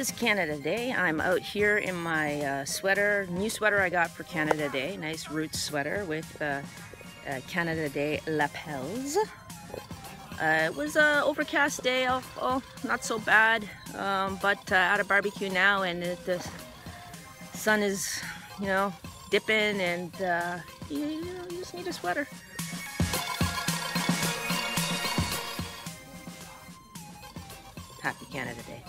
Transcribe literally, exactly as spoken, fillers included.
It's Canada Day. I'm out here in my uh, sweater, new sweater I got for Canada Day. Nice roots sweater with uh, uh, Canada Day lapels. Uh, it was an overcast day, oh, oh not so bad, um, but uh, at a barbecue now, and it, the sun is, you know, dipping, and uh, you, you know, you just need a sweater. Happy Canada Day.